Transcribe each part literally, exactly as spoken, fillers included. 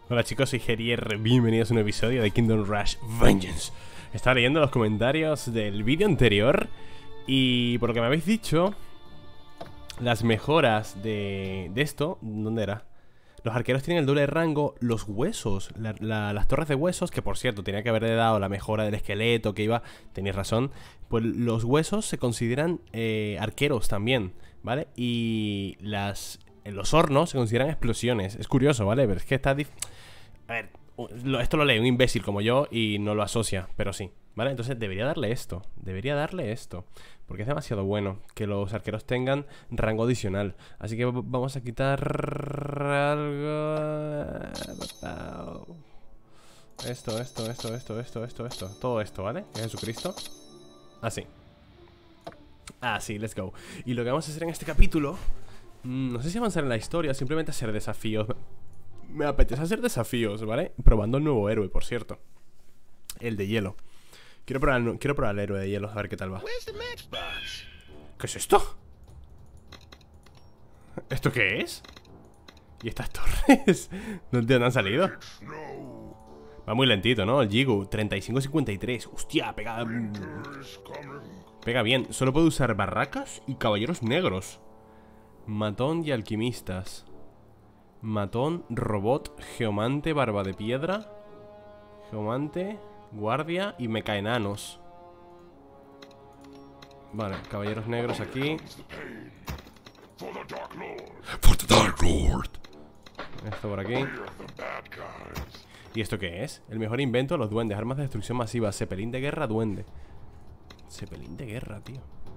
Hola chicos, soy Gerier, bienvenidos a un episodio de Kingdom Rush Vengeance. Estaba leyendo los comentarios del vídeo anterior y por lo que me habéis dicho, las mejoras de, de esto, ¿dónde era? Los arqueros tienen el doble de rango, los huesos, la, la, las torres de huesos, que por cierto tenía que haberle dado la mejora del esqueleto que iba, tenéis razón. Pues los huesos se consideran eh, arqueros también, ¿vale? Y las... En los hornos se consideran explosiones. Es curioso, ¿vale? Pero es que está... A ver, esto lo lee un imbécil como yo y no lo asocia, pero sí, ¿vale? Entonces debería darle esto. Debería darle esto, porque es demasiado bueno que los arqueros tengan rango adicional. Así que vamos a quitar algo... Esto, esto, esto, esto, esto, esto, esto. Todo esto, ¿vale? Que es Jesucristo. Así. Así, let's go. Y lo que vamos a hacer en este capítulo... No sé si avanzar en la historia o simplemente hacer desafíos. Me apetece hacer desafíos, ¿vale? Probando el nuevo héroe, por cierto. El de hielo. Quiero probar, quiero probar el héroe de hielo, a ver qué tal va. ¿Qué es esto? ¿Esto qué es? ¿Y estas torres? ¿Dónde han salido? Va muy lentito, ¿no? El Jigu, treinta y cinco cincuenta y tres. Hostia, pega... Pega bien. Solo puedo usar barracas y caballeros negros. Matón y alquimistas. Matón, robot, geomante, barba de piedra. Geomante, guardia y mecaenanos. Vale, caballeros negros aquí. For the Dark Lord. Esto por aquí. ¿Y esto qué es? El mejor invento de los duendes. Armas de destrucción masiva. Cepelín de guerra, duende. Cepelín de guerra, tío.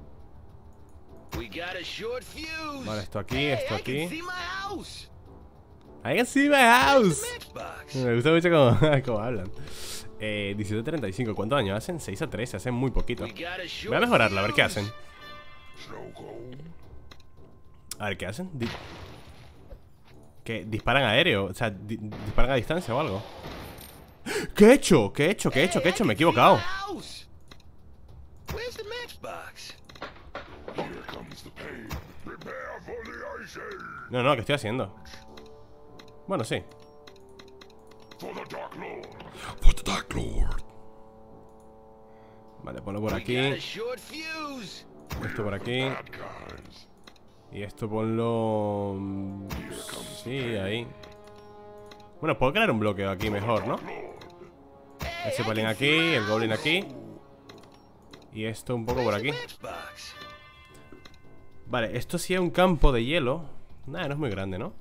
Vale, esto aquí, esto aquí. I can see my house. Me gusta mucho cómo, cómo hablan. eh, diecisiete treinta y cinco, ¿cuántos años hacen? seis a trece, hacen muy poquito. Voy a mejorarla, a ver qué hacen. A ver qué hacen. Di ¿Qué? ¿Disparan aéreo? O sea, di ¿disparan a distancia o algo? ¿Qué he hecho? ¿Qué he hecho? ¿Qué he hecho? ¿Qué he hecho? Me he equivocado. No, no, ¿qué estoy haciendo? Bueno, sí. For the Dark Lord. For the Dark Lord. Vale, ponlo por aquí. Esto por aquí. Y esto ponlo... Sí, ahí. Bueno, puedo crear un bloqueo aquí mejor, ¿no? El Zeppelin aquí, el Goblin aquí. Y esto un poco por aquí. Vale, esto sí es un campo de hielo. Nada, no es muy grande, ¿no?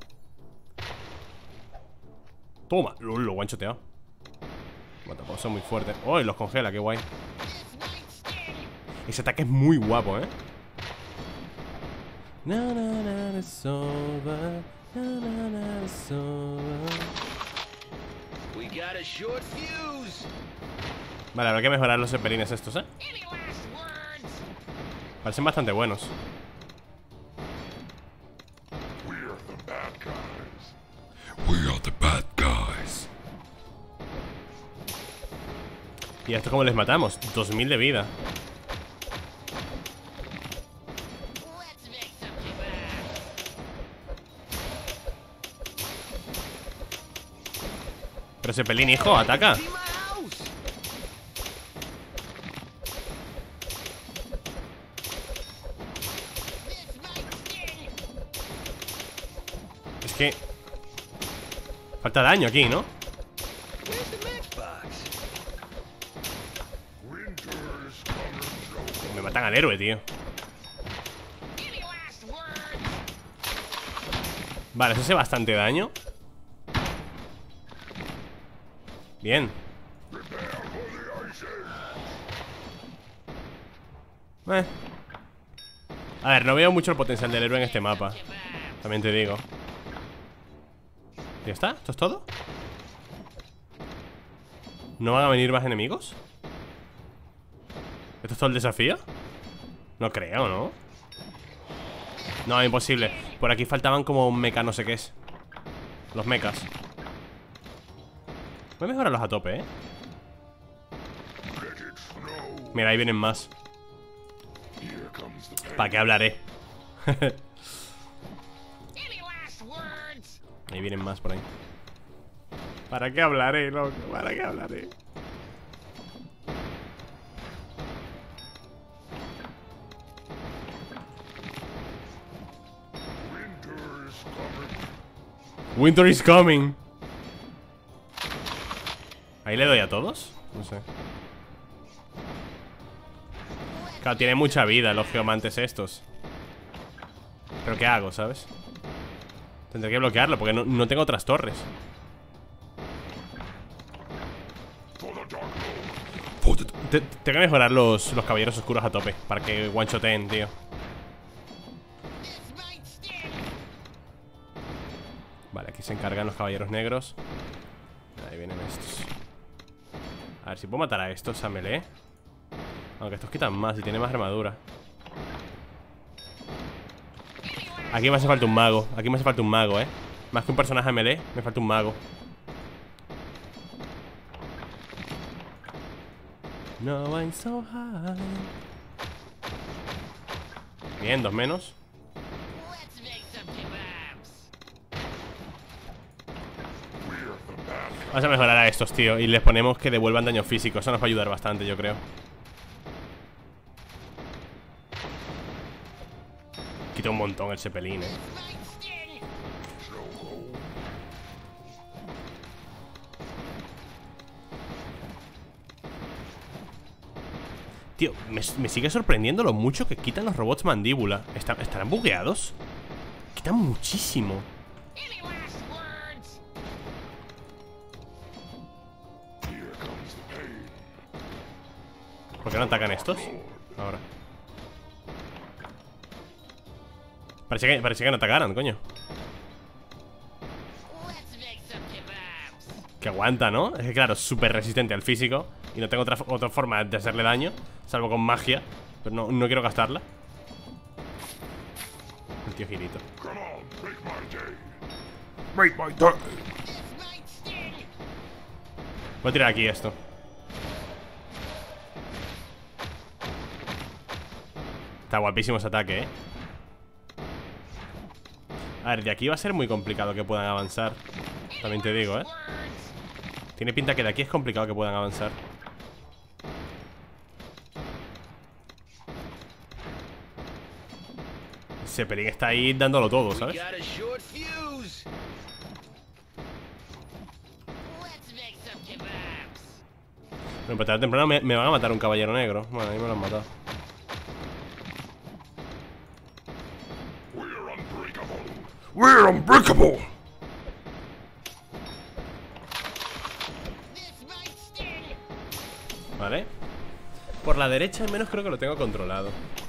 Toma, lo, lo guanchoteado. Bueno, tampoco son muy fuertes. ¡Oh! Y los congela, qué guay. Ese ataque es muy guapo, ¿eh? Na, na, na, it's over. Na, na, na, it's over. Vale, habrá que mejorar los zeppelines estos, ¿eh? Parecen bastante buenos. We are the bad guys. ¿Y a esto cómo les matamos? dos mil de vida. Pero ese pelín, hijo, ataca. Es que falta daño aquí, ¿no? Me matan al héroe, tío. Vale, eso hace bastante daño. Bien. eh. A ver, no veo mucho el potencial del héroe en este mapa. También te digo. ¿Ya está? ¿Esto es todo? ¿No van a venir más enemigos? ¿Esto es todo el desafío? No creo, ¿no? No, imposible. Por aquí faltaban como meca no sé qué es. Los mecas. Voy a mejorarlos a tope, ¿eh? Mira, ahí vienen más. ¿Para qué hablaré? Ahí vienen más por ahí. ¿Para qué hablaré, loco? ¿Para qué hablaré? Winter is coming. ¿Ahí le doy a todos? No sé. Claro, tiene mucha vida los geomantes estos. ¿Pero qué hago, sabes? Tendré que bloquearlo porque no, no tengo otras torres. Tengo que mejorar los, los caballeros oscuros a tope para que one-shoten, tío. Vale, aquí se encargan los caballeros negros. Ahí vienen estos. A ver si puedo matar a estos a melee. Aunque estos quitan más y tienen más armadura. Aquí me hace falta un mago. Aquí me hace falta un mago, eh. Más que un personaje a melee, me falta un mago. No, I'm so high. Bien, dos menos. Vamos a mejorar a estos, tío. Y les ponemos que devuelvan daño físico. Eso nos va a ayudar bastante, yo creo. Quita un montón el Zeppelin, eh. Tío, me, me sigue sorprendiendo lo mucho que quitan los robots mandíbula. ¿Está, ¿Estarán bugueados? Quitan muchísimo. ¿Por qué no atacan estos? Ahora. Parecía que, parecía que no atacaran, coño. Que aguanta, ¿no? Es que claro, es súper resistente al físico. Y no tengo otra, otra forma de hacerle daño, salvo con magia. Pero no, no quiero gastarla. El tío girito. Voy a tirar aquí esto. Está guapísimo ese ataque, eh. A ver, de aquí va a ser muy complicado que puedan avanzar. También te digo, eh. Tiene pinta que de aquí es complicado que puedan avanzar. Zeppelin está ahí dándolo todo, ¿sabes? Bueno, pero tarde o temprano me, me van a matar un caballero negro. Bueno, ahí me lo han matado. We're unbreakable. Vale. Por la derecha al menos creo que lo tengo controlado.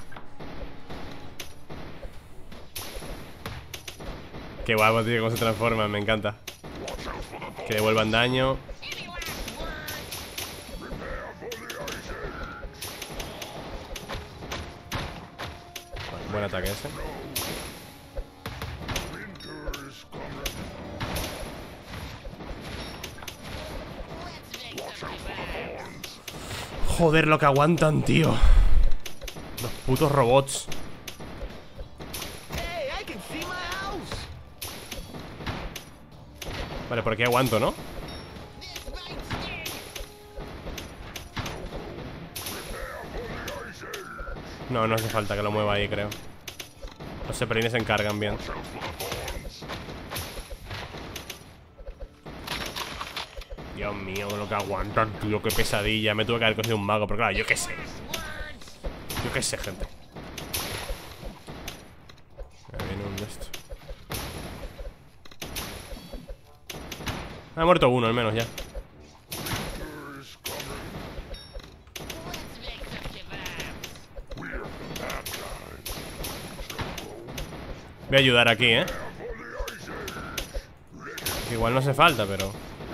Qué guapo, tío, cómo se transforman, me encanta. Que devuelvan daño. Bueno, buen ataque ese. Joder, lo que aguantan, tío. Los putos robots. Vale, por aquí aguanto, ¿no? No, no hace falta que lo mueva ahí, creo. Los zeppelines se encargan bien. Dios mío, lo que aguantan, tío, qué pesadilla. Me tuve que haber cogido un mago, pero claro, yo qué sé. Yo qué sé, gente. Ahí viene un de esto. Ha muerto uno al menos ya. Voy a ayudar aquí, ¿eh? Igual no hace falta, pero...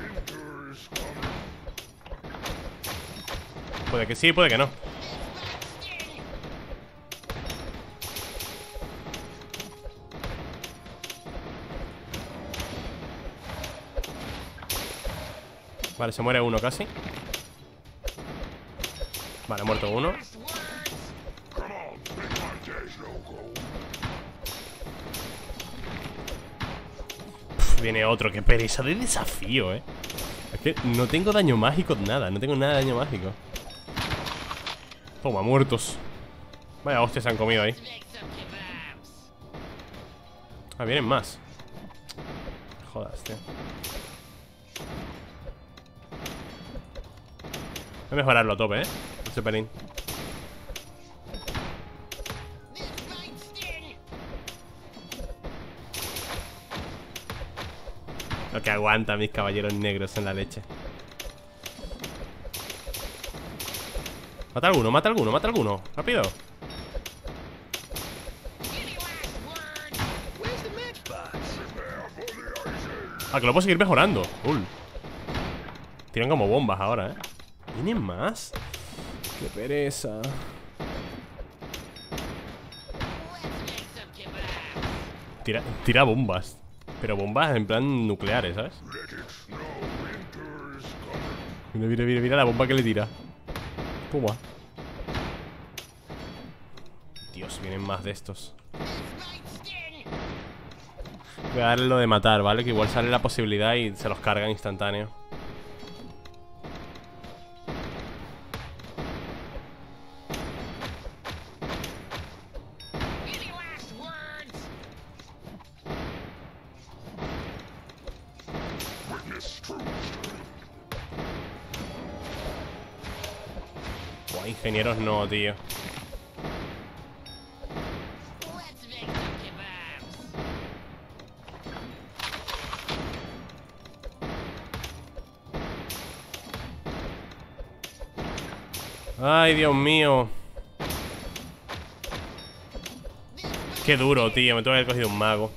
Puede que sí, puede que no. Vale, se muere uno casi. Vale, ha muerto uno. Pff, viene otro, qué pereza de desafío, eh. que no tengo daño mágico, nada. No tengo nada de daño mágico. Toma, muertos. Vaya hostias se han comido ahí. Ah, vienen más. Jodas, tío. Voy a mejorarlo a tope, eh. Ese pelín. Lo que aguantan mis caballeros negros en la leche. Mata alguno, mata alguno, mata alguno. Rápido. Ah, que lo puedo seguir mejorando. Uy. Tiran como bombas ahora, eh. ¿Vienen más? Qué pereza. Tira, tira bombas. Pero bombas en plan nucleares, ¿sabes? Mira, mira, mira, mira la bomba que le tira. Puma. Dios, vienen más de estos. Voy a darle lo de matar, ¿vale? Que igual sale la posibilidad y se los cargan instantáneo. Buah, ingenieros no, tío. Ay, Dios mío. Qué duro, tío. Me tengo que haber cogido un mago.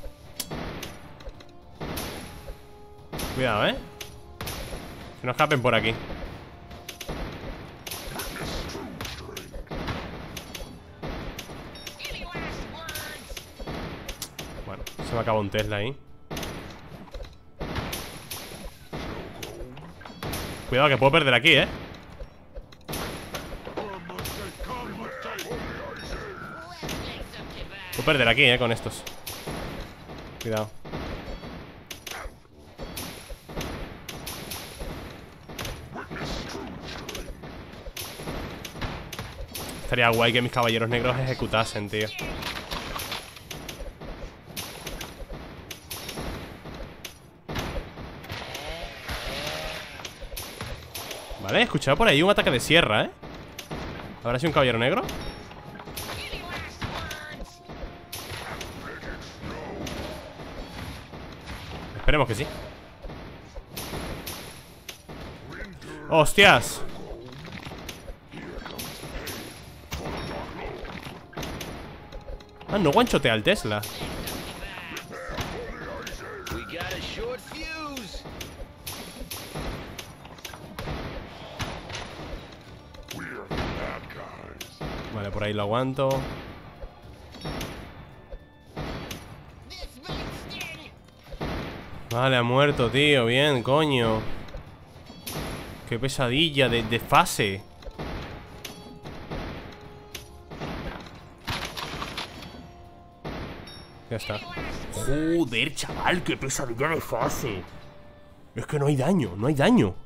Cuidado, eh. Que no escapen por aquí. Bueno, se me acaba un Tesla ahí. Cuidado que puedo perder aquí, eh. Puedo perder aquí, eh, con estos. Cuidado. Estaría guay que mis caballeros negros ejecutasen, tío. Vale, he escuchado por ahí un ataque de sierra, ¿eh? ¿Habrá sido un caballero negro? Esperemos que sí. ¡Hostias! Ah, no guanchotea al Tesla. Vale, por ahí lo aguanto. Vale, ha muerto, tío. Bien, coño. Qué pesadilla de, de fase. Ya está. Joder, chaval, qué pesadilla de fase. Es que no hay daño, no hay daño.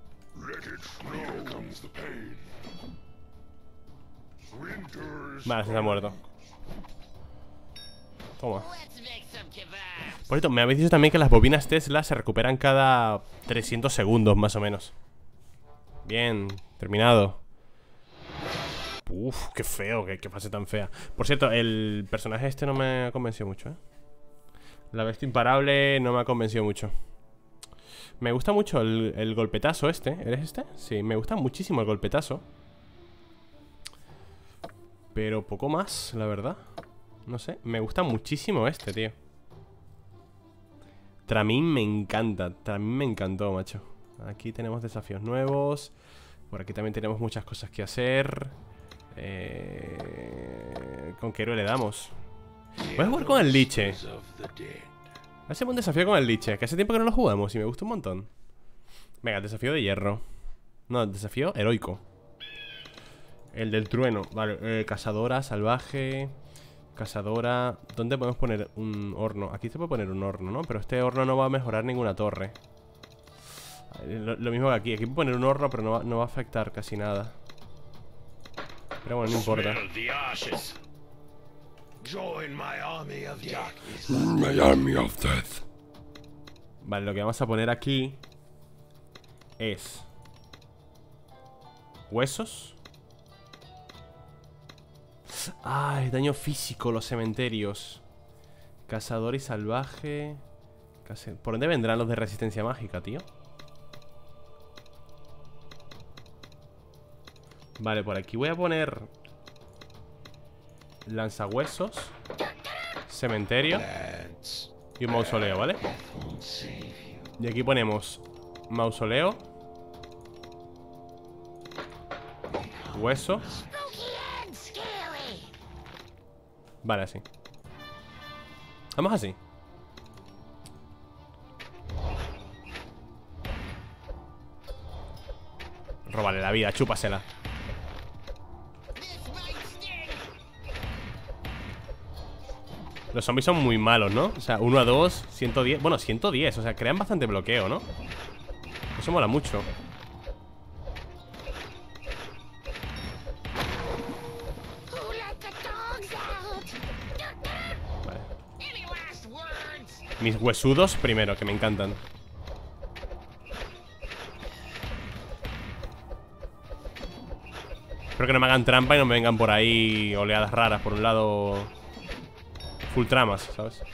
Vale, se ha muerto. Toma. Por cierto, me habéis dicho también que las bobinas Tesla se recuperan cada trescientos segundos, más o menos. Bien, terminado. Uf, qué feo, qué, qué fase tan fea. Por cierto, el personaje este no me ha convencido mucho, ¿eh? La bestia imparable no me ha convencido mucho. Me gusta mucho el, el golpetazo este. ¿Eres este? Sí, me gusta muchísimo el golpetazo. Pero poco más, la verdad. No sé, me gusta muchísimo este, tío. Tramín me encanta. Tramín me encantó, macho. Aquí tenemos desafíos nuevos. Por aquí también tenemos muchas cosas que hacer. eh... ¿Con qué héroe le damos? Voy a jugar con el Liche. Hacemos un desafío con el Liche, que hace tiempo que no lo jugamos y me gusta un montón. Venga, desafío de hierro. No, desafío heroico. El del trueno. Vale, eh, cazadora, salvaje. Cazadora. ¿Dónde podemos poner un horno? Aquí se puede poner un horno, ¿no? Pero este horno no va a mejorar ninguna torre. Lo, lo mismo que aquí. Aquí puedo poner un horno, pero no va, no va a afectar casi nada. Pero bueno, no importa. Vale, lo que vamos a poner aquí es huesos. Ah, es daño físico los cementerios. Cazador y salvaje. Case... ¿Por dónde vendrán los de resistencia mágica, tío? Vale, por aquí voy a poner lanzahuesos, cementerio y un mausoleo, ¿vale? Y aquí ponemos mausoleo, hueso. Vale, así. Vamos así. Róbale la vida, chúpasela. Los zombies son muy malos, ¿no? O sea, uno a dos, ciento diez. Bueno, ciento diez, o sea, crean bastante bloqueo, ¿no? Eso mola mucho. Vale. Mis huesudos primero, que me encantan. Espero que no me hagan trampa y no me vengan por ahí oleadas raras. Por un lado, full tramas, ¿sabes?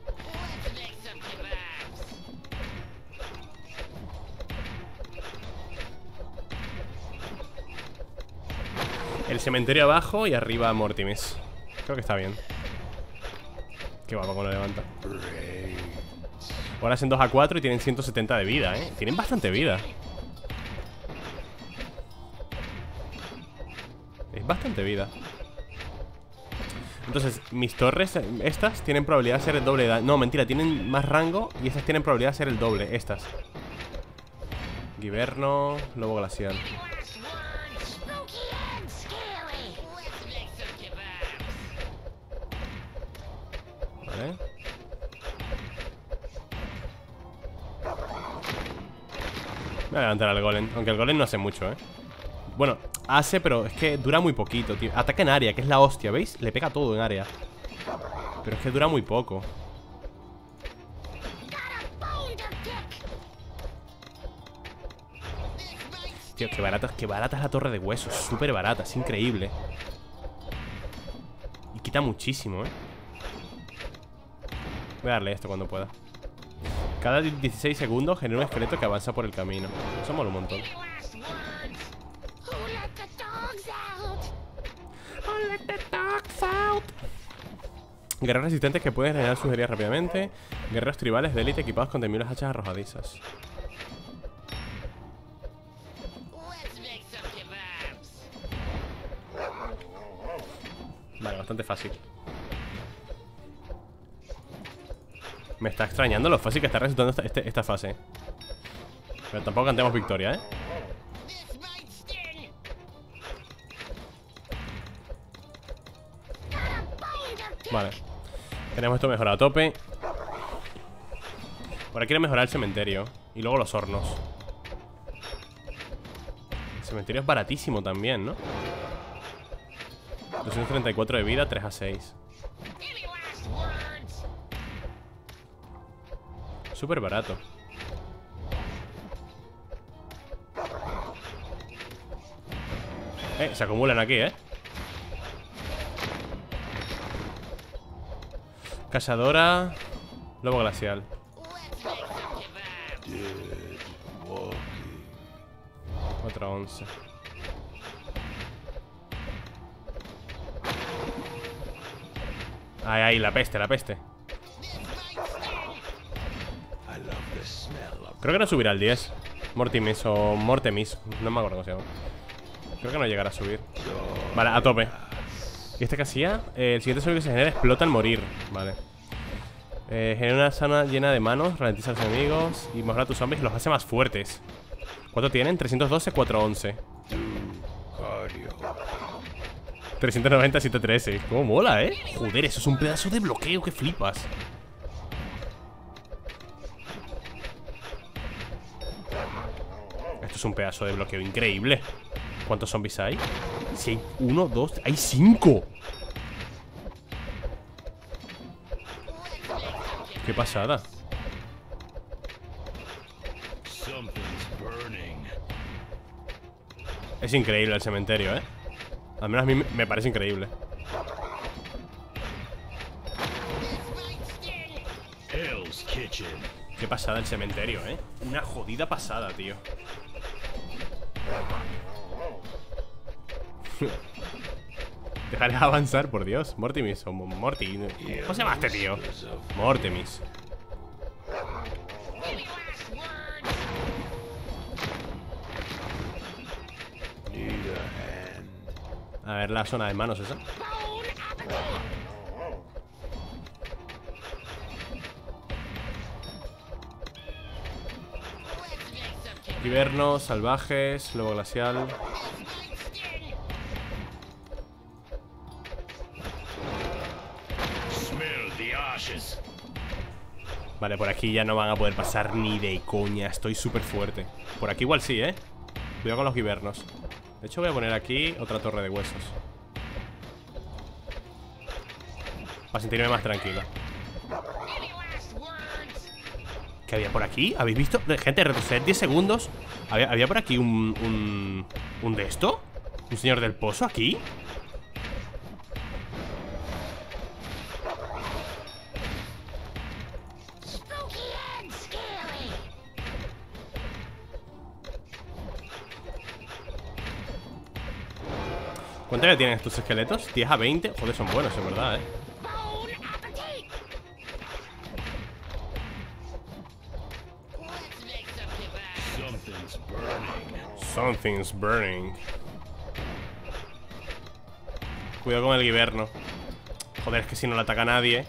El cementerio abajo y arriba Mortimis. Creo que está bien. Qué guapo cómo lo levanta. Ahora hacen dos a cuatro y tienen ciento setenta de vida, ¿eh? Tienen bastante vida. Es bastante vida. Entonces, mis torres, estas, tienen probabilidad de ser el doble de daño. No, mentira, tienen más rango y estas tienen probabilidad de ser el doble, estas. Giverno, lobo glacial. Vale. Voy a levantar al golem, aunque el golem no hace mucho, ¿eh? Bueno, hace, pero es que dura muy poquito, tío. Ataca en área, que es la hostia, ¿veis? Le pega todo en área. Pero es que dura muy poco. Tío, qué barata, qué barata es la torre de huesos. Súper barata, es increíble. Y quita muchísimo, ¿eh? Voy a darle esto cuando pueda. Cada dieciséis segundos genera un esqueleto que avanza por el camino. Eso mola un montón. Guerreros resistentes que pueden generar sus heridas rápidamente. Guerreros tribales de élite equipados con temibles hachas arrojadizas. Vale, bastante fácil. Me está extrañando lo fácil que está resultando esta, este, esta fase. Pero tampoco cantemos victoria, ¿eh? Vale. Tenemos esto mejorado a tope. Ahora quiero mejorar el cementerio. Y luego los hornos. El cementerio es baratísimo también, ¿no? doscientos treinta y cuatro de vida, tres a seis. Súper barato. Eh, se acumulan aquí, ¿eh? Cazadora. Lobo glacial. cuatro a once. Ay, ay, la peste, la peste. Creo que no subirá al diez. Mortimis o Mortemis. No me acuerdo cómo se llama. Creo que no llegará a subir. Vale, a tope. ¿Y esta casilla? Eh, el siguiente zombie que se genera explota al morir. Vale. Eh, genera una zona llena de manos, ralentiza a los enemigos y mejora a tus zombies y los hace más fuertes. ¿Cuánto tienen? trescientos doce, cuatrocientos once. trescientos noventa, ciento trece. ¿Cómo mola, eh? Joder, eso es un pedazo de bloqueo que flipas. Esto es un pedazo de bloqueo increíble. ¿Cuántos zombies hay? Si hay uno, dos, hay cinco. Qué pasada. Es increíble el cementerio, ¿eh? Al menos a mí me parece increíble. Qué pasada el cementerio, ¿eh? Una jodida pasada, tío. Dejaré avanzar, por Dios. Mortimis o Morty. ¿Cómo se llama este tío? Mortimis. A ver la zona de manos esa. Hibernos, salvajes, lobo glacial. Vale, por aquí ya no van a poder pasar ni de coña. Estoy súper fuerte. Por aquí igual sí, ¿eh? Cuidado con los hibernos. De hecho voy a poner aquí otra torre de huesos para sentirme más tranquilo. ¿Qué había por aquí? ¿Habéis visto? Gente, retroceder diez segundos. ¿Había, había por aquí un, un... ¿Un de esto? ¿Un señor del pozo aquí? ¿Cuánto ya tienen estos esqueletos? diez a veinte. Joder, son buenos, en verdad, eh. Something's burning. Cuidado con el hiberno. Joder, es que si no le ataca a nadie.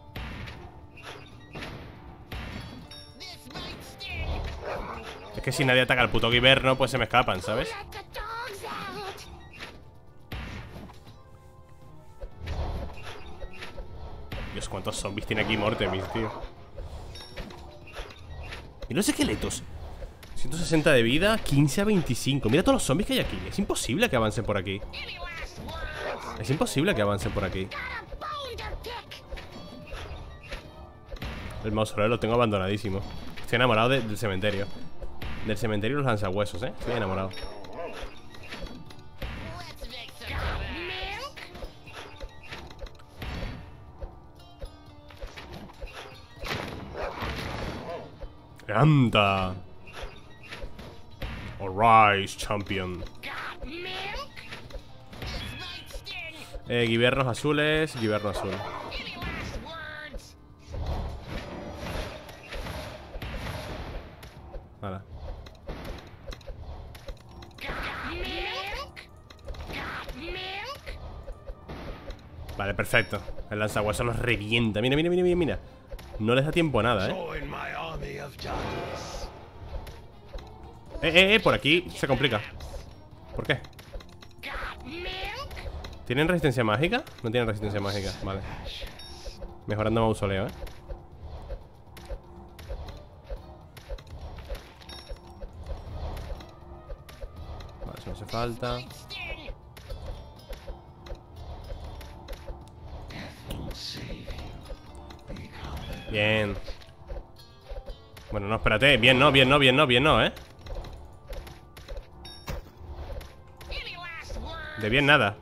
Es que si nadie ataca al puto hiberno, pues se me escapan, ¿sabes? Dios, cuántos zombies tiene aquí Mortemis, tío. Y los esqueletos. ciento sesenta de vida, quince a veinticinco. Mira todos los zombies que hay aquí. Es imposible que avancen por aquí. Es imposible que avancen por aquí. El mausoleo lo tengo abandonadísimo. Estoy enamorado de, del cementerio. Del cementerio y los lanzahuesos, eh. Estoy enamorado. ¡Anda! Alright, champion. Eh, guibernos azules, guiberno azul. Vale. Vale, perfecto. El lanzahuesos los revienta. Mira, mira, mira, mira, mira. No les da tiempo a nada, eh. Eh, eh, eh, por aquí se complica. ¿Por qué? ¿Tienen resistencia mágica? No tienen resistencia mágica, vale. Mejorando mausoleo, eh. Vale, eso no hace falta. Bien. Bueno, no, espérate. Bien, no, bien, no, bien, no, bien, no, eh. De bien nada.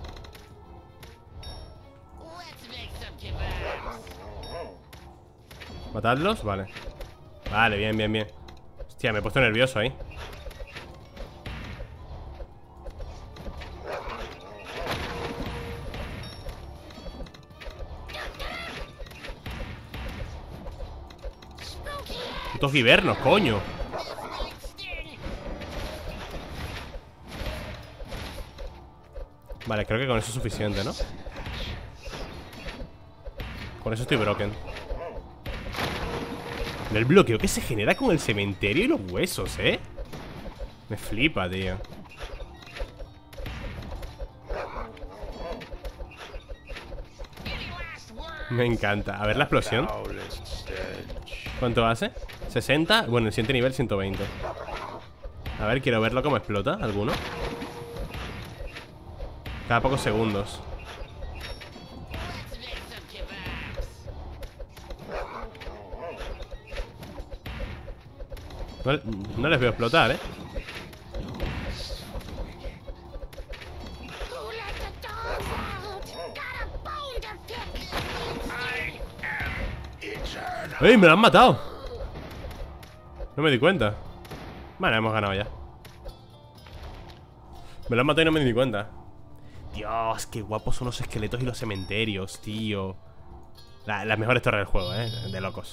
¿Matadlos? Vale. Vale, bien, bien, bien. Hostia, me he puesto nervioso ahí. Putos hibernos, coño. Vale, creo que con eso es suficiente, ¿no? Con eso estoy broken. El bloqueo que se genera con el cementerio y los huesos, ¿eh? Me flipa, tío. Me encanta. A ver la explosión. ¿Cuánto hace? ¿sesenta? Bueno, el siguiente nivel ciento veinte. A ver, quiero verlo cómo explota. ¿Alguno? Cada pocos segundos. No, no les veo explotar, ¿eh? ¡Ey! ¡Me lo han matado! No me di cuenta. Vale, hemos ganado ya. Me lo han matado y no me di cuenta. Dios, qué guapos son los esqueletos y los cementerios, tío. La, Las mejores torres del juego, eh. De locos.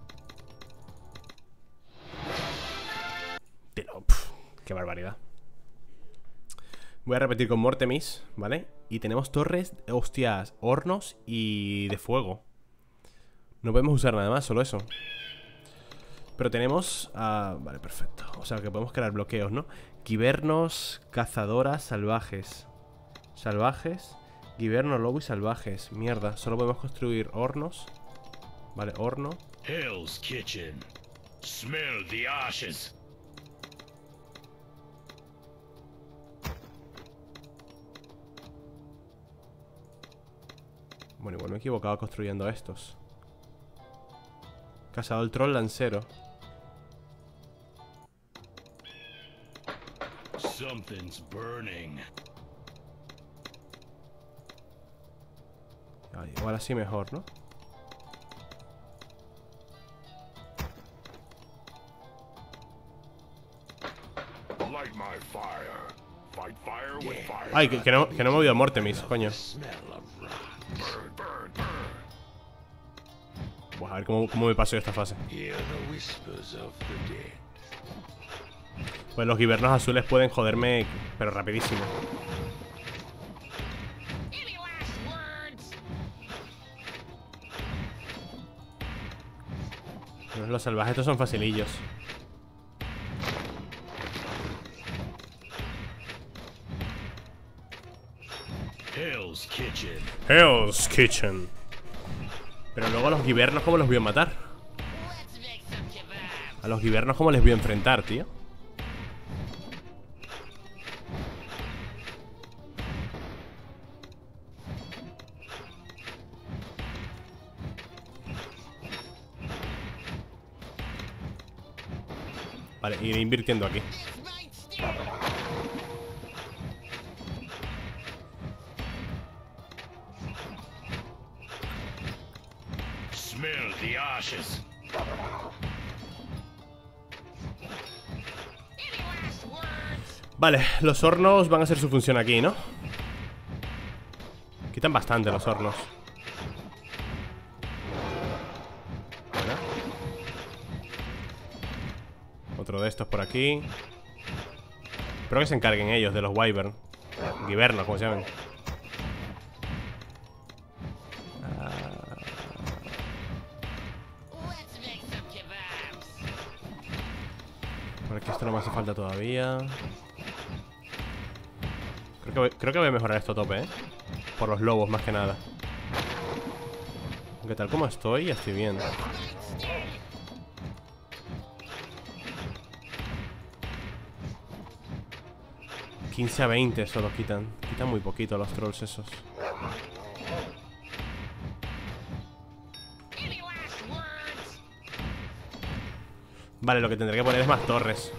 De lo... Pff, qué barbaridad. Voy a repetir con Mortemis, ¿vale? Y tenemos torres, hostias, hornos y de fuego. No podemos usar nada más, solo eso. Pero tenemos... Uh, vale, perfecto. O sea, que podemos crear bloqueos, ¿no? Givernos, cazadoras, salvajes. Salvajes, giverno, lobo y salvajes. Mierda, solo podemos construir hornos. Vale, horno. Hell's Kitchen. Smell the ashes. Bueno, igual me he equivocado construyendo estos. Cazador troll lancero. Something's burning. Ah, igual así mejor, ¿no? Light my fire. Fight fire with fire. Ay, que, que no, que no me he movido a Mortemis, coño. Burn, burn, burn. Pues a ver cómo, cómo me paso yo esta fase. Pues los givernos azules pueden joderme, pero rapidísimo. Los salvajes estos son facilillos. Hell's Kitchen. Hell's Kitchen. Pero luego a los givernos, ¿cómo los voy a matar? A los givernos, ¿cómo les voy a enfrentar, tío? Vale, iré invirtiendo aquí. Smell the ashes. Vale, los hornos van a hacer su función aquí, ¿no? Quitan bastante los hornos. Bueno. Otro de estos por aquí. Espero que se encarguen ellos de los wyvern. Givernos, como se llaman. Porque esto no me hace falta todavía. Creo que, voy, creo que voy a mejorar esto a tope, ¿eh? Por los lobos, más que nada. Aunque tal como estoy, ya estoy bien. quince a veinte solo quitan. Quitan muy poquito los trolls esos. Vale, lo que tendré que poner es más torres.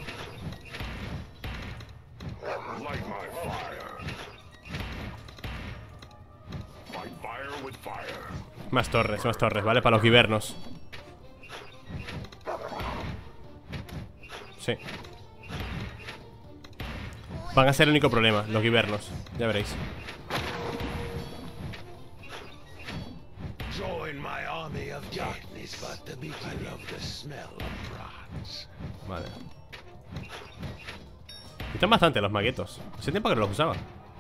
Más torres, más torres, ¿vale? Para los givernos. Sí. Van a ser el único problema, los givernos. Ya veréis. Vale. Quitan bastante los maguetos. Hace tiempo que no los usaba.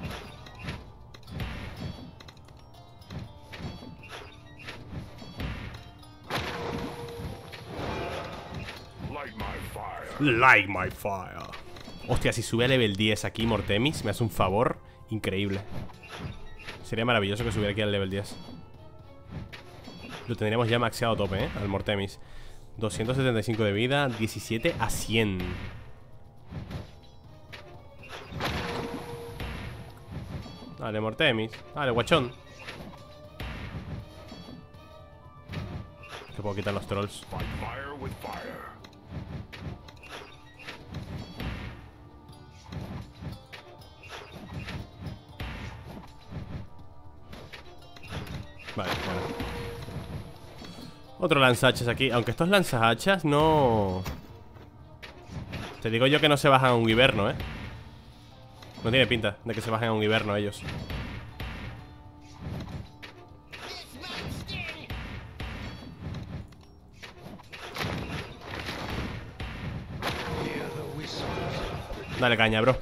Like my fire. Hostia, si sube a level diez aquí Mortemis, me hace un favor increíble. Sería maravilloso que subiera aquí al level diez. Lo tendríamos ya maxeado a tope, ¿eh? Al Mortemis. doscientos setenta y cinco de vida, diecisiete a cien. Vale, Mortemis. Vale, guachón. Que puedo quitar los trolls. Fight fire with fire. Vale, bueno. Otro lanzahachas aquí. Aunque estos lanzahachas no... Te digo yo que no se bajan a un hiberno, ¿eh? No tiene pinta de que se bajen a un hiberno ellos. Dale caña, bro.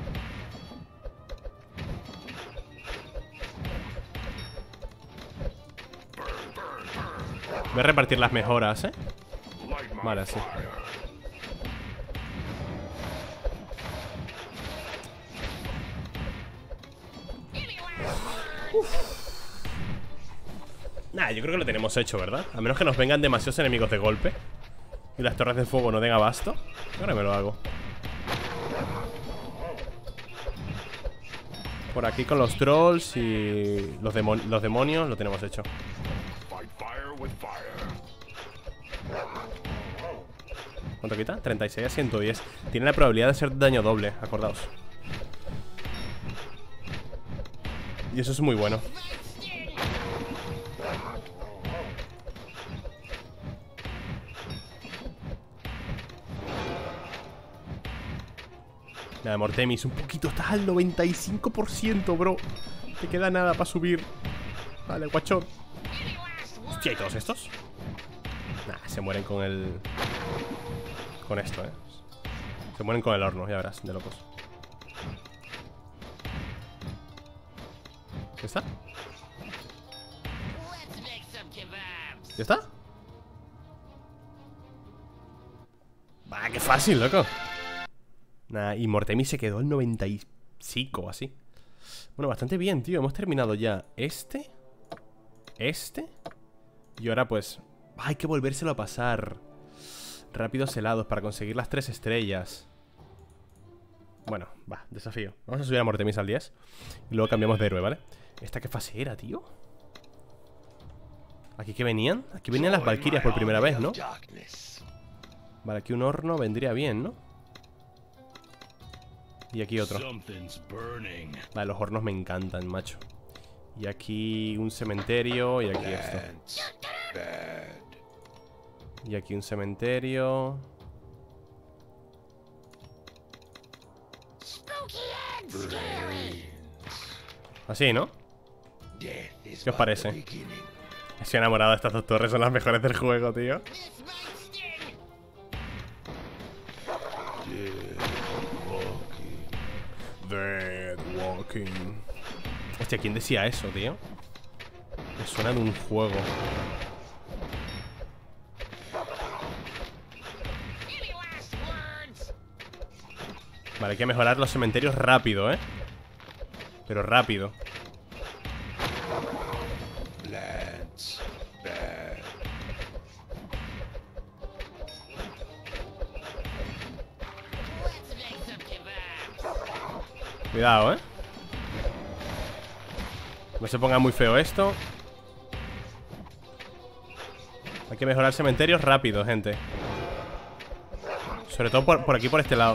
Voy a repartir las mejoras, ¿eh? Vale, sí. Nah, yo creo que lo tenemos hecho, ¿verdad? A menos que nos vengan demasiados enemigos de golpe y las torres de fuego no den abasto. Ahora me lo hago. Por aquí con los trolls y los, demon los demonios lo tenemos hecho. ¿Cuánto quita? treinta y seis a ciento diez. Tiene la probabilidad de hacer daño doble, acordaos. Y eso es muy bueno. Nada, Mortemis, un poquito. Estás al noventa y cinco por ciento, bro. Te queda nada para subir. Vale, guachón. Hostia, ¿y todos estos? Nah, se mueren con el... Con esto, eh. Se mueren con el horno, ya verás, de locos. ¿Ya está? ¿Ya está? Va, qué fácil, loco. Nah, y Mortemis se quedó el noventa y cinco o así. Bueno, bastante bien, tío. Hemos terminado ya este, este y ahora pues hay que volvérselo a pasar. Rápidos helados para conseguir las tres estrellas. Bueno, va, desafío. Vamos a subir a Mortemis al diez y luego cambiamos de héroe, ¿vale? ¿Esta qué fase era, tío? ¿Aquí qué venían? Aquí venían las valquirias por primera vez, ¿no? Vale, aquí un horno vendría bien, ¿no? Y aquí otro. Vale, los hornos me encantan, macho. Y aquí un cementerio. Y aquí esto. Y aquí un cementerio. Así, ¿no? ¿Qué os parece? Estoy enamorado de estas dos torres. Son las mejores del juego, tío. Dead Walking. Hostia, ¿quién decía eso, tío? Me suena de un juego. Vale, hay que mejorar los cementerios rápido, ¿eh? Pero rápido. Cuidado, ¿eh? No se ponga muy feo esto. Hay que mejorar cementerios rápido, gente. Sobre todo por, por aquí, por este lado.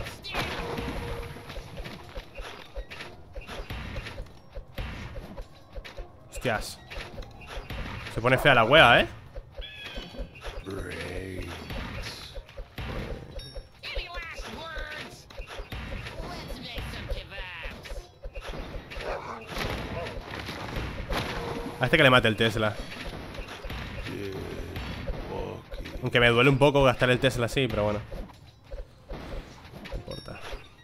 Hostias. Se pone fea la wea, ¿eh? A este que le mate el Tesla. Aunque me duele un poco gastar el Tesla así, pero bueno. No importa.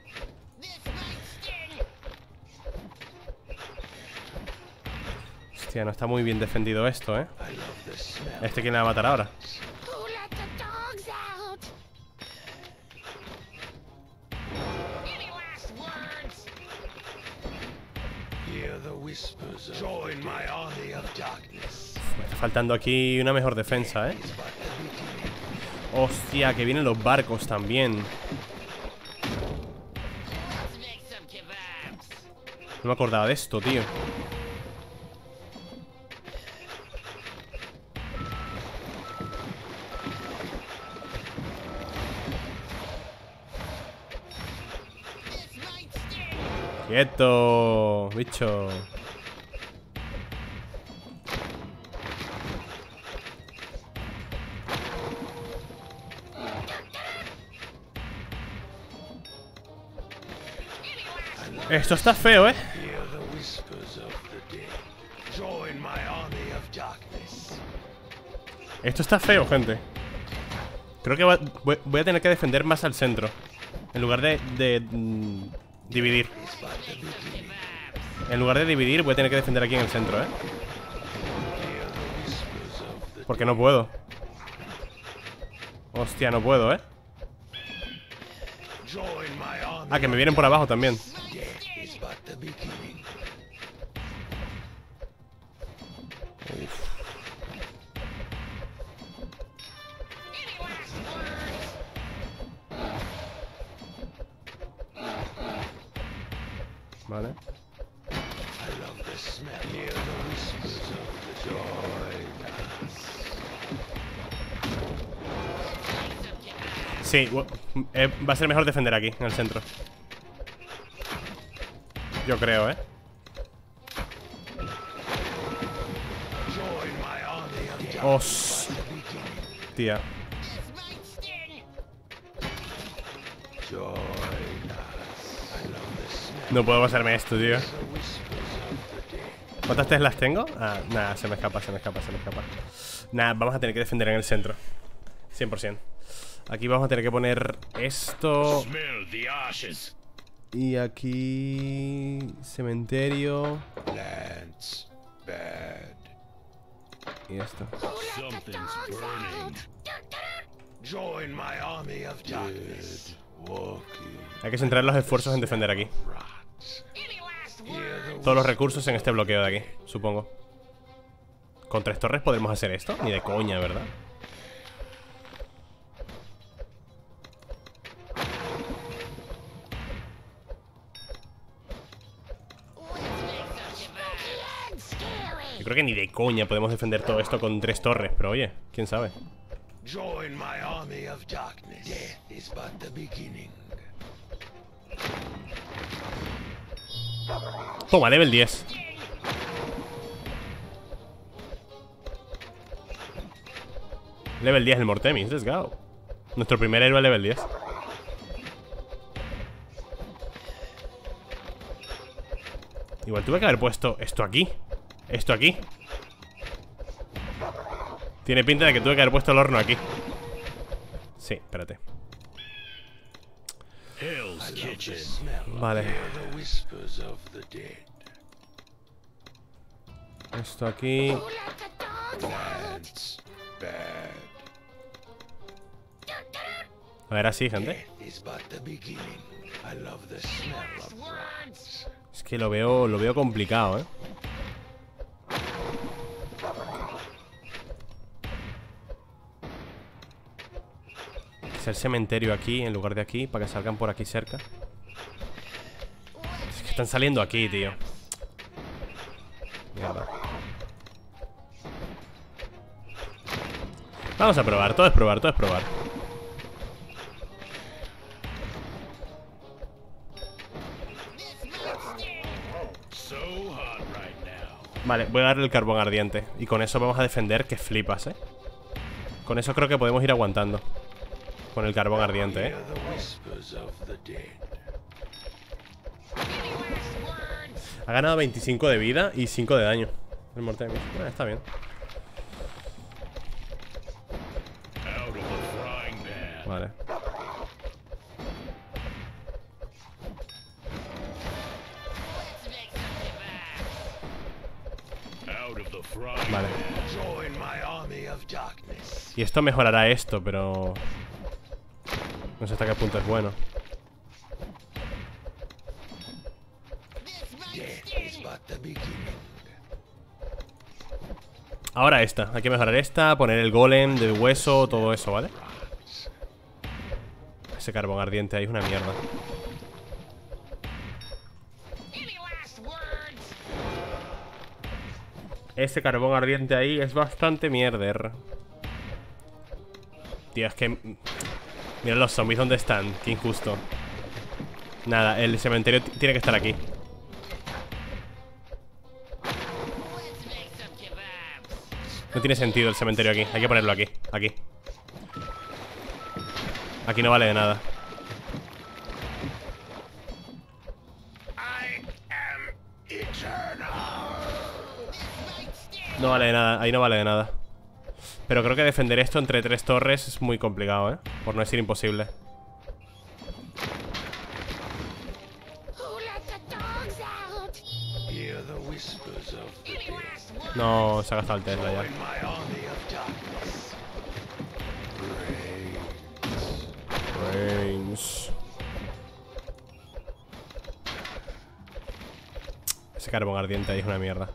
Hostia, no está muy bien defendido esto, ¿eh? ¿Este quién le va a matar ahora? Me está faltando aquí una mejor defensa, ¿eh? Hostia, que vienen los barcos también. No me acordaba de esto, tío. ¡Quieto! ¡Bicho! Esto está feo, ¿eh? Esto está feo, gente. Creo que va- voy, voy a tener que defender más al centro, en lugar de, de mm, dividir. En lugar de dividir, voy a tener que defender aquí en el centro, ¿eh? Porque no puedo. Hostia, no puedo, ¿eh? Ah, que me vienen por abajo también. Vale. Sí, eh, va a ser mejor defender aquí, en el centro. Yo creo, ¿eh? Hostia. No puedo pasarme esto, tío. ¿Cuántas Teslas tengo? Ah, nada, se me escapa, se me escapa, se me escapa. Nada, vamos a tener que defender en el centro cien por cien. Aquí vamos a tener que poner esto. Y aquí... cementerio. Y esto. Hay que centrar los esfuerzos en defender aquí. Todos los recursos en este bloqueo de aquí, supongo. ¿Con tres torres podemos hacer esto? Ni de coña, ¿verdad? Yo creo que ni de coña podemos defender todo esto con tres torres, pero oye, quién sabe. Toma, level diez. Level diez el Mortemis, let's go. Nuestro primer héroe level diez. Igual tuve que haber puesto esto aquí. Esto aquí. Tiene pinta de que tuve que haber puesto el horno aquí. Sí, espérate. Vale. Esto aquí. A ver, así, gente. Es que lo veo, lo veo complicado, ¿eh? El cementerio aquí en lugar de aquí, para que salgan por aquí cerca. Es que están saliendo aquí, tío. Mierda. Vamos a probar, todo es probar, todo es probar. Vale, voy a darle el carbón ardiente. Y con eso vamos a defender que flipas, ¿eh? Con eso creo que podemos ir aguantando. Con el carbón ardiente, ¿eh? Ha ganado veinticinco de vida y cinco de daño el Mortemis. Bueno, está bien. Vale. Vale. Y esto mejorará esto, pero... no sé hasta qué punto es bueno. Ahora esta, hay que mejorar esta, poner el golem de hueso, todo eso, ¿vale? Ese carbón ardiente ahí es una mierda. Ese carbón ardiente ahí es bastante mierder. Tío, es que... Mira los zombies, ¿dónde están? Qué injusto. Nada, el cementerio tiene que estar aquí. No tiene sentido el cementerio aquí. Hay que ponerlo aquí, aquí. Aquí no vale de nada. No vale de nada, ahí no vale de nada. Pero creo que defender esto entre tres torres es muy complicado, ¿eh? Por no decir imposible. No, se ha gastado el Tesla ya. Brains. Ese carbón ardiente ahí es una mierda.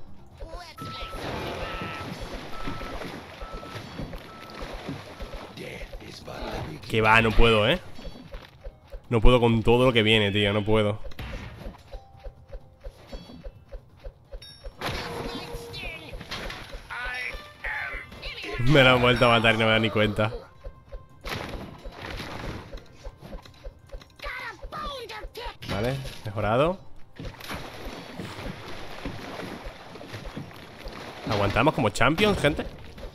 Que va, no puedo, ¿eh? No puedo con todo lo que viene, tío, no puedo. Me lo han vuelto a matar y no me da ni cuenta. Vale, mejorado. ¿Aguantamos como champions, gente?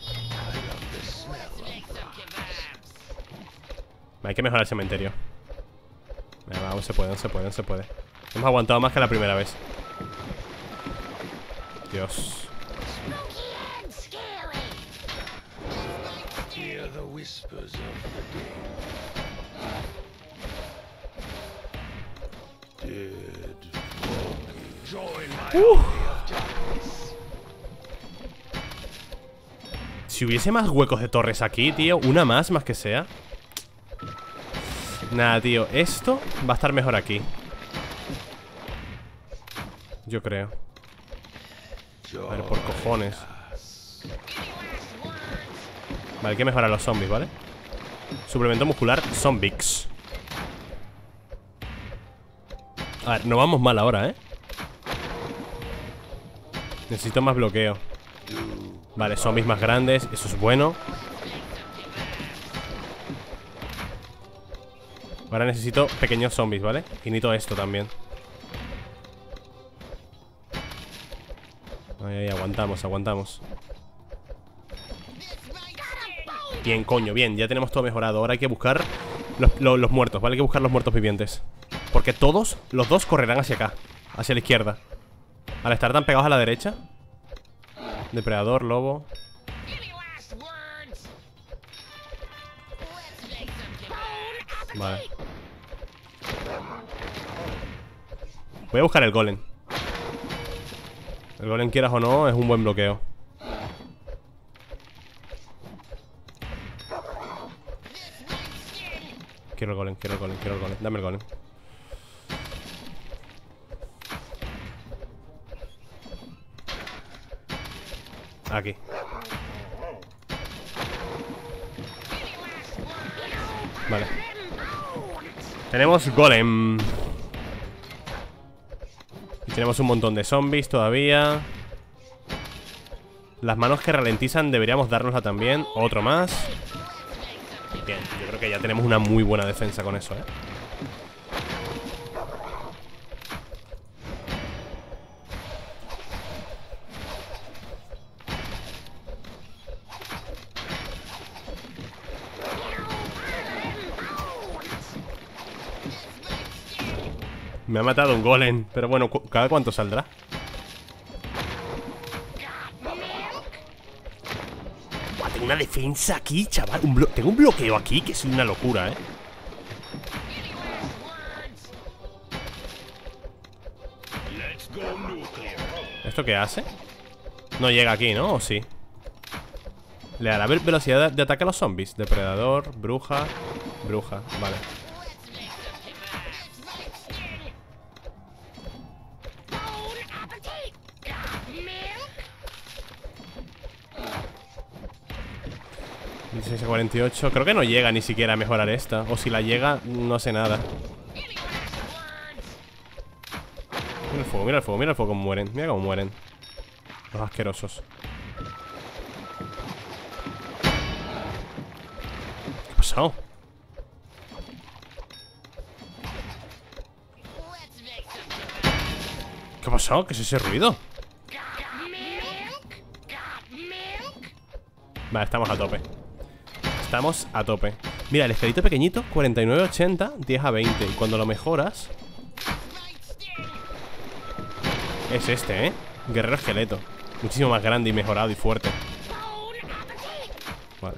Hay que mejorar el cementerio. Venga, vamos, se puede, no se puede, no se puede. Hemos aguantado más que la primera vez. Dios. Uh. Si hubiese más huecos de torres aquí, tío. Una más, más que sea. Nada, tío, esto va a estar mejor aquí. Yo creo. A ver, por cojones. Vale, hay que mejorar los zombies, ¿vale? Suplemento muscular Zombix. A ver, no vamos mal ahora, ¿eh? Necesito más bloqueo. Vale, zombies más grandes, eso es bueno. Ahora necesito pequeños zombies, ¿vale? Y necesito esto también. Ahí, ahí, aguantamos, aguantamos. Bien, coño, bien, ya tenemos todo mejorado. Ahora hay que buscar los, los, los muertos, ¿vale? Hay que buscar los muertos vivientes. Porque todos, los dos correrán hacia acá, hacia la izquierda. Al estar tan pegados a la derecha. Depredador, lobo. Vale. Voy a buscar el golem. El golem, quieras o no, es un buen bloqueo. Quiero el golem, quiero el golem, quiero el golem. Dame el golem. Aquí. Vale. Tenemos golem. Y tenemos un montón de zombies todavía. Las manos que ralentizan deberíamos dárnosla también. Otro más. Bien, yo creo que ya tenemos una muy buena defensa con eso, ¿eh? Me ha matado un golem. Pero bueno, ¿cada cuánto saldrá? Buah, tengo una defensa aquí, chaval. Un tengo un bloqueo aquí que es una locura, ¿eh? ¿Esto qué hace? No llega aquí, ¿no? ¿O sí? Le dará velocidad de ataque a los zombies. Depredador, bruja, bruja, vale. dieciséis a cuarenta y ocho. Creo que no llega ni siquiera a mejorar esta. O si la llega, no sé nada. Mira el fuego, mira el fuego, mira el fuego cómo mueren. Mira cómo mueren. Los asquerosos. ¿Qué ha pasado? ¿Qué ha pasado? ¿Qué es ese ruido? Vale, estamos a tope. Estamos a tope. Mira, el esquelito pequeñito, cuarenta y nueve ochenta, diez a veinte. Y cuando lo mejoras es este, ¿eh? Guerrero esqueleto. Muchísimo más grande y mejorado y fuerte. Vale.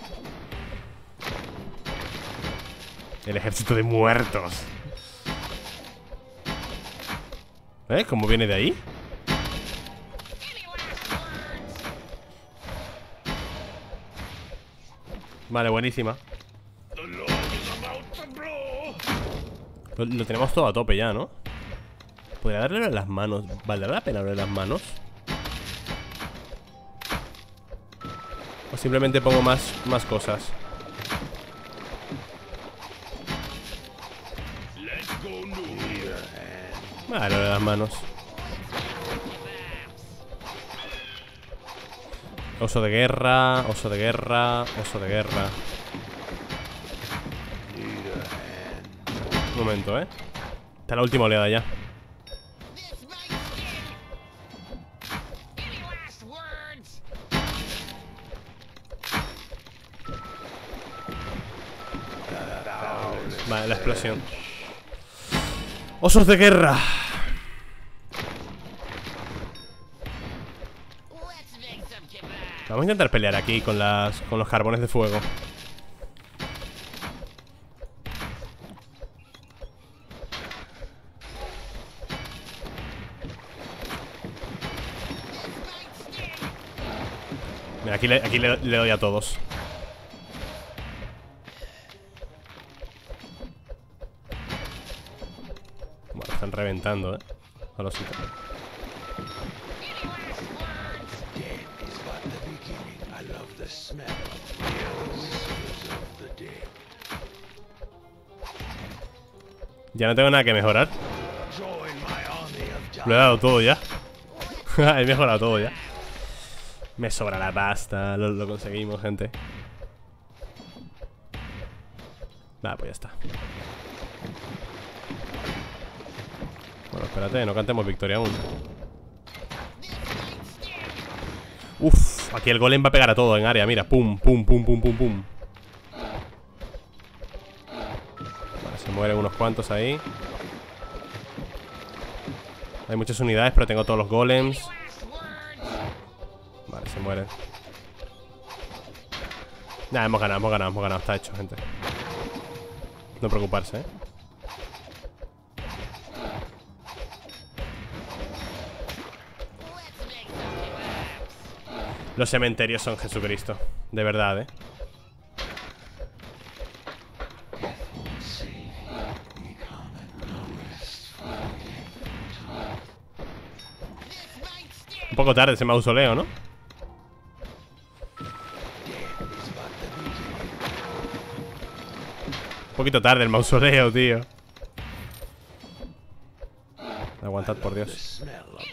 El ejército de muertos. ¿Eh? ¿Cómo viene de ahí? Vale, buenísima. Lo, lo tenemos todo a tope ya, ¿no? Podría darle en las manos. ¿Valdrá la pena darle las manos? O simplemente pongo más, más cosas. Vale, lo de las manos. Oso de guerra, oso de guerra, oso de guerra. Un momento, ¿eh? Está la última oleada ya. Vale, la explosión. Osos de guerra. Vamos a intentar pelear aquí con las con los carbones de fuego. Mira, aquí le, aquí le, le doy a todos. Bueno, están reventando, eh. A los sitios. Ya no tengo nada que mejorar. Lo he dado todo ya. He mejorado todo ya. Me sobra la pasta. Lo, lo conseguimos, gente. Nada, pues ya está. Bueno, espérate, no cantemos victoria aún. Uf, aquí el golem va a pegar a todo en área. Mira, pum, pum, pum, pum, pum, pum. Vale, se mueren unos cuantos ahí. Hay muchas unidades, pero tengo todos los golems. Vale, se mueren. Nah, hemos ganado, hemos ganado, hemos ganado. Está hecho, gente. No preocuparse, eh. Los cementerios son Jesucristo. De verdad, eh. Un poco tarde ese mausoleo, ¿no? Un poquito tarde el mausoleo, tío. Aguantad, por Dios.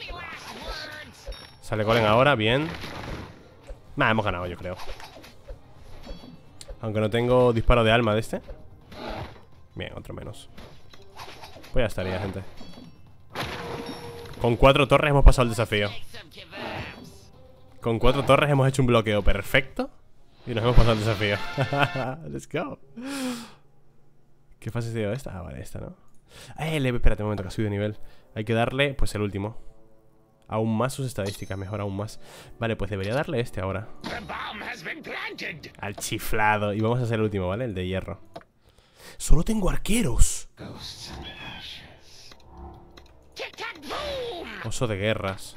Sale Golem ahora, bien. Nah, hemos ganado, yo creo. Aunque no tengo disparo de alma de este. Bien, otro menos. Pues ya estaría, gente. Con cuatro torres hemos pasado el desafío. Con cuatro torres hemos hecho un bloqueo perfecto y nos hemos pasado el desafío. Let's go. ¿Qué fase ha sido esta? Ah, vale, esta, ¿no? Eh, le... espérate un momento, que ha subido de nivel. Hay que darle, pues, el último. Aún más sus estadísticas, mejor aún más. Vale, pues debería darle este ahora. Al chiflado. Y vamos a hacer el último, ¿vale? El de hierro. Solo tengo arqueros. Oso de guerras.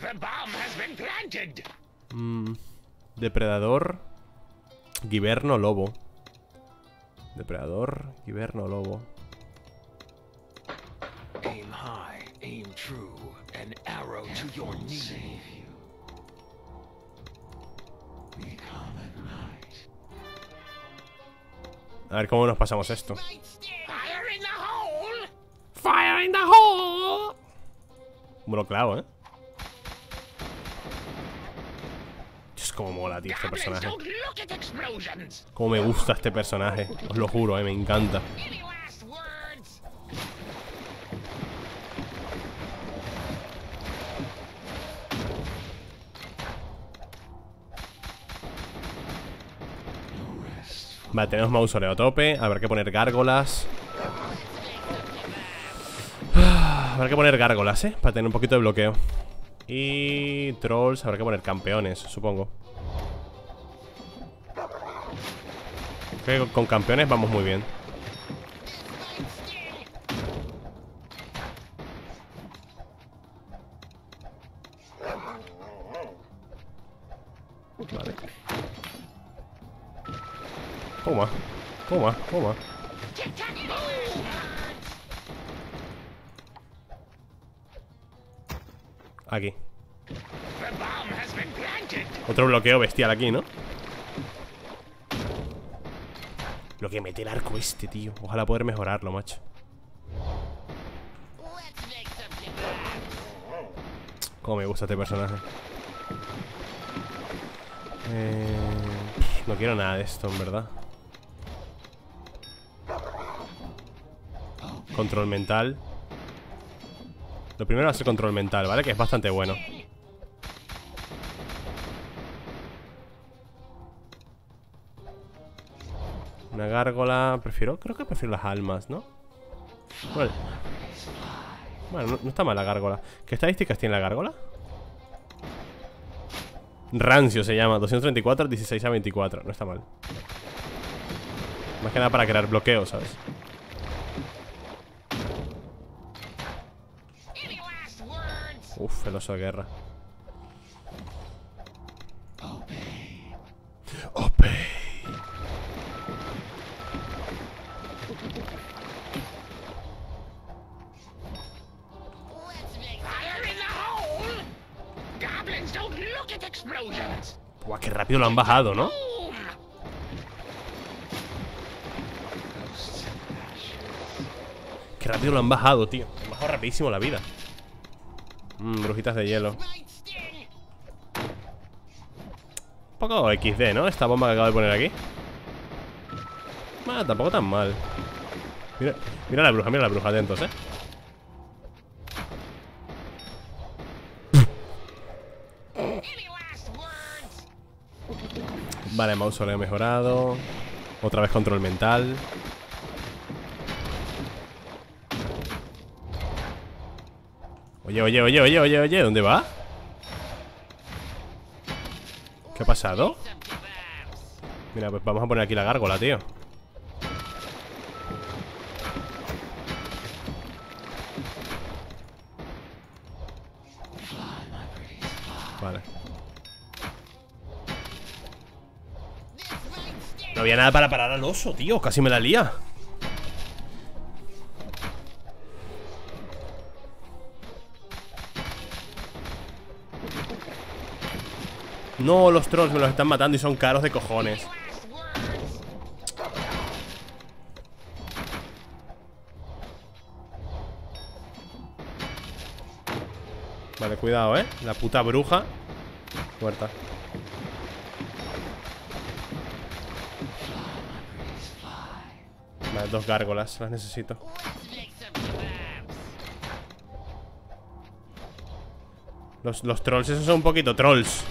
Mm, depredador. Giverno, lobo. Depredador, Giverno, lobo. Aim high, aim true, an arrow to your knee. A ver cómo nos pasamos esto. Fire in the hole. Fire in the hole. Me lo clavo, eh. Cómo mola, tío, este personaje. Cómo me gusta este personaje. Os lo juro, eh, me encanta. Vale, tenemos mausoleo a tope. Habrá que poner gárgolas. Habrá que poner gárgolas, eh, para tener un poquito de bloqueo. Y trolls, habrá que poner campeones, supongo. Creo que con campeones vamos muy bien. Vale. Toma, toma, toma. Aquí. Otro bloqueo bestial aquí, ¿no? Lo que mete el arco este, tío. Ojalá poder mejorarlo, macho. Cómo me gusta este personaje. eh, No quiero nada de esto, en verdad. Control mental. Lo primero va a ser control mental, ¿vale? Que es bastante bueno. Una gárgola. Prefiero, creo que prefiero las almas, ¿no? Bueno, bueno no, no está mal la gárgola. ¿Qué estadísticas tiene la gárgola? Rancio se llama, doscientos treinta y cuatro, dieciséis a veinticuatro. No está mal. Más que nada para crear bloqueos, ¿sabes? Uf, el oso de guerra. Obey. Buah, qué rápido lo han bajado, ¿no? Qué rápido lo han bajado, tío. Han bajado rapidísimo la vida. Mmm, brujitas de hielo. Un poco equis de, ¿no? Esta bomba que acabo de poner aquí. Ah, tampoco tan mal. Mira, mira la bruja, mira la bruja, atentos, eh. Vale, mausoleo mejorado. Otra vez control mental. Oye, oye, oye, oye, oye, oye, ¿dónde va? ¿Qué ha pasado? Mira, pues vamos a poner aquí la gárgola, tío. Vale. No había nada para parar al oso, tío. Casi me la lía. No, los trolls me los están matando y son caros de cojones. Vale, cuidado, eh. La puta bruja. Muerta. Vale, dos gárgolas, las necesito. Los, los trolls, esos son un poquito trolls.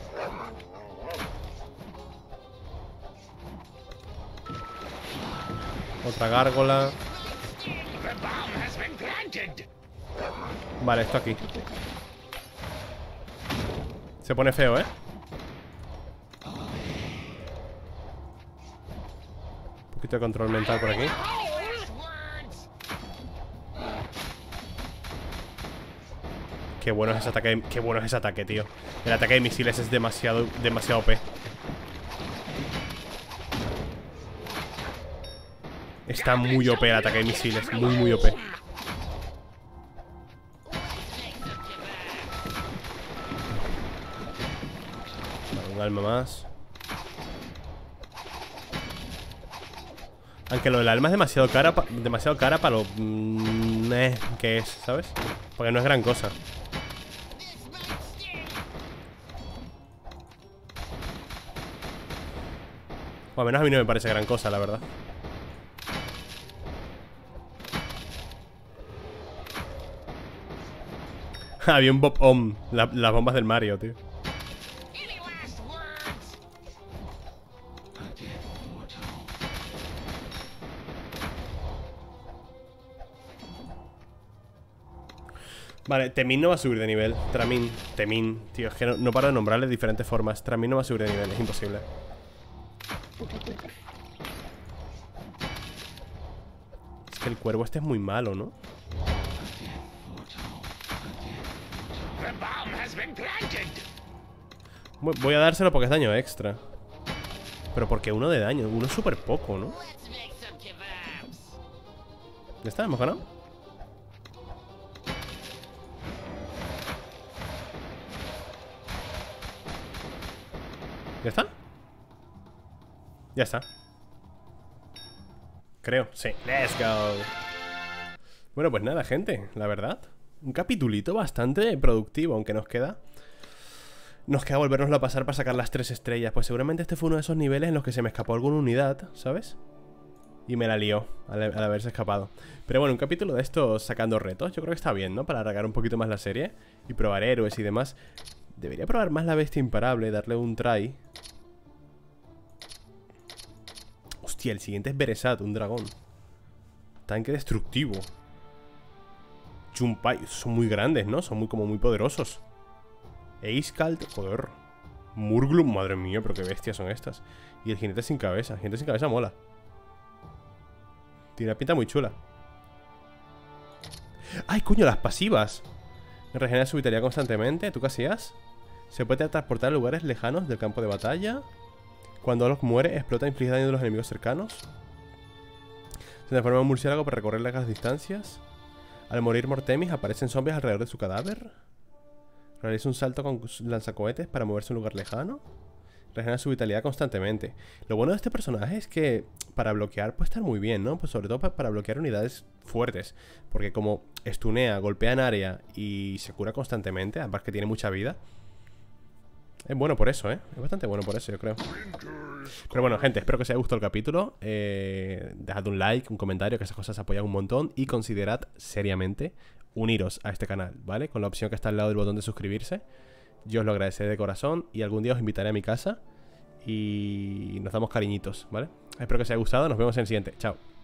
Otra gárgola. Vale, esto aquí. Se pone feo, ¿eh? Un poquito de control mental por aquí. Qué bueno es ese ataque, qué bueno es ese ataque, tío. El ataque de misiles es demasiado, demasiado O P. Está muy O P el ataque de misiles, muy, muy O P. Vale, un alma más. Aunque lo del alma es demasiado cara, pa, demasiado cara para lo mmm, eh, que es, ¿sabes? Porque no es gran cosa. O al menos a mí no me parece gran cosa, la verdad. Había un Bob Om, la, las bombas del Mario, tío. Vale, Temin no va a subir de nivel. Tramin, Temin, tío, es que no, no paro de nombrarle de diferentes formas. Tramin no va a subir de nivel, es imposible. Es que el cuervo este es muy malo, ¿no? Voy a dárselo porque es daño extra. Pero porque uno de daño, uno es súper poco, ¿no? Ya está, hemos ganado. ¿Ya está? Ya está. Creo, sí. Let's go. Bueno, pues nada, gente, la verdad, un capitulito bastante productivo, aunque nos queda Nos queda volvernoslo a pasar para sacar las tres estrellas. Pues seguramente este fue uno de esos niveles en los que se me escapó alguna unidad, ¿sabes? Y me la lió al, al haberse escapado. Pero bueno, un capítulo de estos sacando retos yo creo que está bien, ¿no? Para alargar un poquito más la serie y probar héroes y demás. Debería probar más la bestia imparable, darle un try. Hostia, el siguiente es Beresat, un dragón. Tanque destructivo. Chumpai, son muy grandes, ¿no? Son muy como muy poderosos. Eiskalt, joder. Murglum, madre mía, pero qué bestias son estas. Y el jinete sin cabeza, el jinete sin cabeza mola. Tiene una pinta muy chula. ¡Ay, coño, las pasivas! Regenera su vitalidad constantemente. ¿Tú qué hacías? Se puede transportar a lugares lejanos del campo de batalla. Cuando Olok muere, explota e inflige daño a los enemigos cercanos. Se transforma en un murciélago para recorrer largas distancias. Al morir Mortemis, aparecen zombies alrededor de su cadáver. Realiza un salto con lanzacohetes para moverse a un lugar lejano. Regenera su vitalidad constantemente. Lo bueno de este personaje es que para bloquear puede estar muy bien, ¿no? Pues sobre todo para, para bloquear unidades fuertes. Porque como estunea, golpea en área y se cura constantemente, además que tiene mucha vida, es bueno por eso, ¿eh? Es bastante bueno por eso, yo creo. Pero bueno, gente, espero que os haya gustado el capítulo. eh, Dejad un like, un comentario, que esas cosas apoyan un montón. Y considerad seriamente uniros a este canal, ¿vale? Con la opción que está al lado del botón de suscribirse. Yo os lo agradeceré de corazón. Y algún día os invitaré a mi casa y nos damos cariñitos, ¿vale? Espero que os haya gustado, nos vemos en el siguiente. Chao.